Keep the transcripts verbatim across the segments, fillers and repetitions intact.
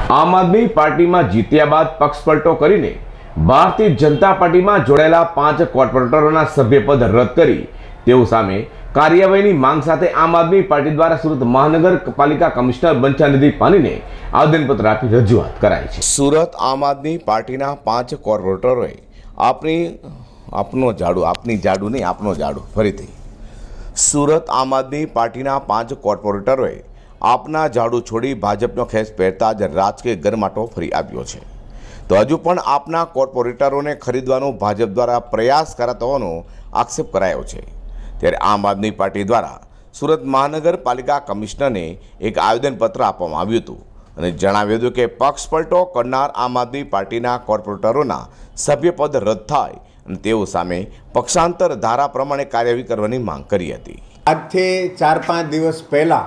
આમ આદમી પાર્ટીમાં જીત્યા બાદ પક્ષપલટો કરીને ભારતીય જનતા પાર્ટીમાં જોડાયેલા પાંચ કોર્પોરેટરોના સભ્યપદ રદ કરી તેઓ સામે કાર્યવાહીની માંગ સાથે આમ આદમી પાર્ટી દ્વારા સુરત મહાનગરપાલિકા કમિશનર બંછાનિધિ પાનીને આવેદનપત્ર આપી રજૂઆત કરાઈ છે। સુરત આમ આદમી પાર્ટીના પાંચ કોર્પોરેટરોએ આપની આપનો ઝાડુ આપની ઝાડુ નહીં આપનો ઝાડુ ફરીથી સુરત આમ આદમી પાર્ટીના પાંચ કોર્પોરેટરોએ આપના ઝાડુ છોડી ભાજપનો ખેસ પહેરતા જ રાજકીય ગરમાટો ફરી આવ્યો છે। તો હજુ પણ આપના કોર્પોરેટરોને ખરીદવાનો ભાજપ દ્વારા પ્રયાસ કરાતો હોવાનો આક્ષેપ કરાયો છે। ત્યારે આમ આદમી પાર્ટી દ્વારા સુરત મહાનગરપાલિકા કમિશનરને એક આવેદનપત્ર આપવામાં આવ્યું હતું અને જણાવ્યું હતું કે પક્ષપલટો કરનાર આમ આદમી પાર્ટીના કોર્પોરેટરોના સભ્યપદ રદ થાય અને તેઓ સામે પક્ષાંતર ધારા પ્રમાણે કાર્યવાહી કરવાની માંગ કરી હતી। આજથી ચાર પાંચ દિવસ પહેલાં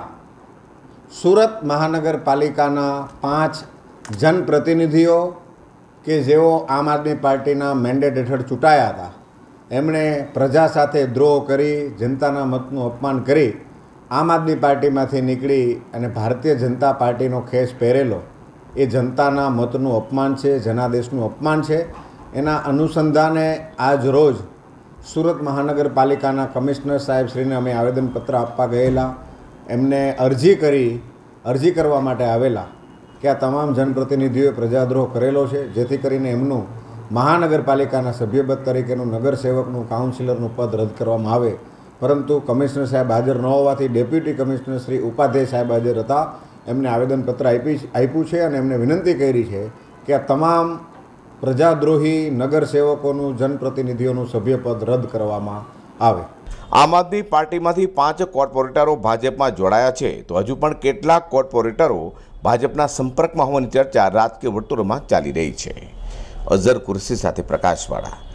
સુરત મહાનગરપાલિકાના પાંચ જનપ્રતિનિધિઓ કે જેઓ આમ આદમી પાર્ટીના મેન્ડેટ હેઠળ ચૂંટાયા હતા, એમણે પ્રજા સાથે દ્રોહ કરી, જનતાના મતનું અપમાન કરી, આમ આદમી પાર્ટીમાંથી નીકળી અને ભારતીય જનતા પાર્ટીનો ખેસ પહેરેલો એ જનતાના મતનું અપમાન છે, જનાદેશનું અપમાન છે। એના અનુસંધાને આજ રોજ સુરત મહાનગરપાલિકાના કમિશનર સાહેબશ્રીને અમે આવેદનપત્ર આપવા ગયેલા, એમને અરજી કરી અરજી કરવા માટે આવેલા કે આ તમામ જનપ્રતિનિધિઓએ પ્રજાદ્રોહ કરેલો છે, જેથી કરીને એમનું મહાનગરપાલિકાના સભ્યપદ તરીકેનું નગરસેવકનું કાઉન્સિલરનું પદ રદ કરવામાં આવે। પરંતુ કમિશનર સાહેબ હાજર ન હોવાથી ડેપ્યુટી કમિશનર શ્રી ઉપાધ્યાય સાહેબ હાજર હતા, એમને આવેદનપત્ર આપી આપ્યું છે અને એમને વિનંતી કરી છે કે આ તમામ પ્રજાદ્રોહી નગરસેવકોનું જનપ્રતિનિધિઓનું સભ્યપદ રદ કરવામાં આવે। આમ આદમી પાર્ટીમાંથી પાંચ કોર્પોરેટરો ભાજપમાં જોડાયા છે, તો હજુ પણ કેટલાક કોર્પોરેટરો ભાજપના સંપર્કમાં હોવાની ચર્ચા રાજકીય વર્તુળોમાં ચાલી રહી છે। અઝર કુર્સી સાથે પ્રકાશવાળા।